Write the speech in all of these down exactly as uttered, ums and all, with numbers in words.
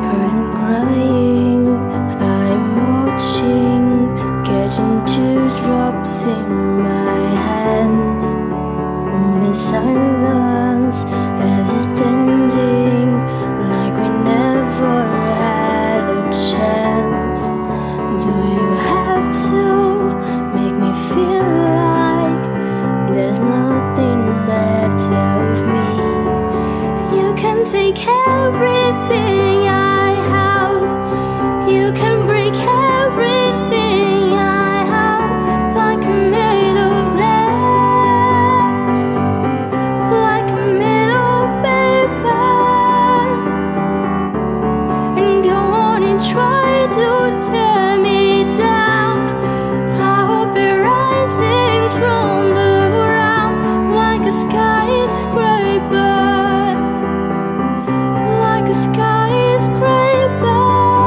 'Cause I'm crying, I'm watching, catching teardrops in my hands. Only silence as it's ending, like we never had a chance. Do you have to make me feel like there's nothing left of me? You can take everything I have, you can break everything I have, like I'm made of glass, like I'm made of paper, and go on and try to tear me down. I will be rising from the ground like a skyscraper, like a skyscraper.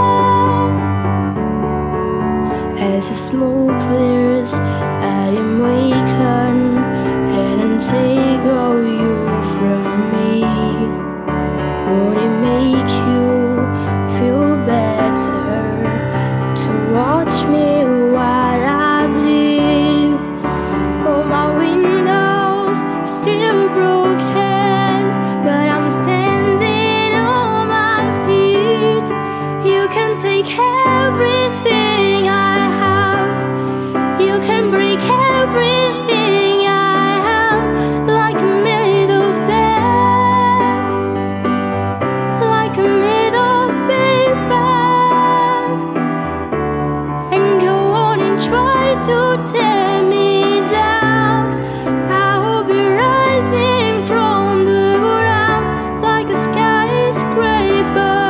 As the smoke clears, I am wakened, and I'm take all you from me. Would it make you feel better to watch me while I bleed? Oh, my window's still broken, but I'm standing on my feet. You can take everything I have, you can break everything I have, like I'm made of glass, like I'm made of paper, and go on and try to tear me down. I will be rising from the ground like a skyscraper,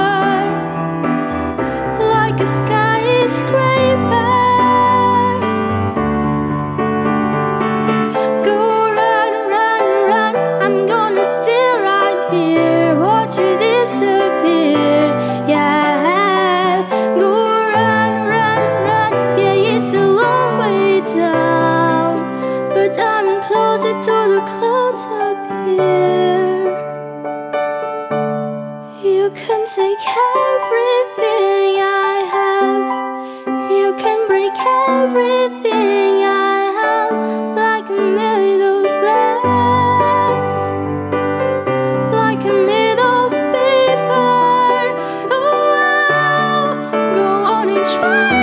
like a skyscraper. Go run, run, run, I'm gonna stay right here, watch you disappear, yeah. Go run, run, run, yeah, it's a long way down, but I'm closer to the clouds up here. You can take everything I have, you can break everything I have, like I'm made of glass, like I'm made of paper. Oh, go on and try